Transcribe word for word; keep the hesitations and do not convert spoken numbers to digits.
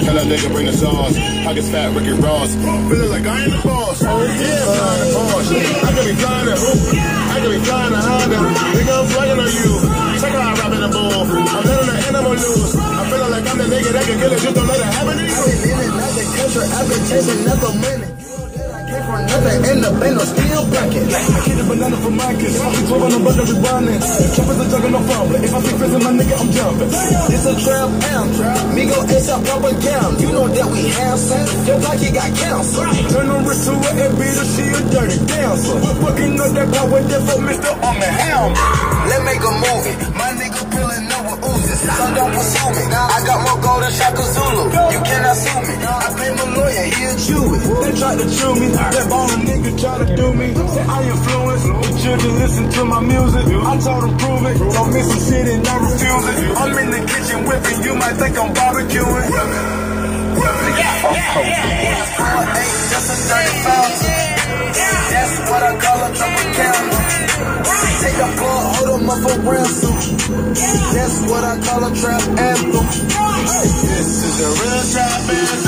Tell that nigga bring the sauce. Pockets fat, Ricky Ross. Feeling like I ain't the boss. Yeah, flying the Porsche. I could be flying the hoop. I could be flying the Honda. Nigga, I'm flying on you. Check out how I'm rapping the bull. I'm letting the animal loose. I'm feeling like I'm the nigga that can kill it. Just don't let it happen to you. I've been living like the country. I've been chasing nothing money. Came from nothing in the band, no steel bracket. I get a banana from Marcus. I be twelve on the butter, we running. Trap is a juggle, no problem. If I see fist in my nigga, I'm jumping. It's a trap anthem. Migo Ace up propaganda. You know that we handsome. Just like he got cancer. Turn the wrist to her and beat her, she a dirty dancer. We're fucking up that power there for Mister on the helm. Let's make a movie. My nigga pulling up with oozes. So don't pursue me. I got more gold than Shaka Zulu. You cannot sue me. I pay my lawyer, he'll chew it. They try to chew me. That ballin' nigga try to do me. Say I influence the children listen to my music. I told them prove it. Don't miss some shit and I refuse it. I'm in the kitchen whipping. You might think I'm barbecuing. four eight, just a dirty fountain. That's what I call a triple camera. Take a plug, hold them up for ransom. That's what I call a trap anthem. This is a real trap anthem.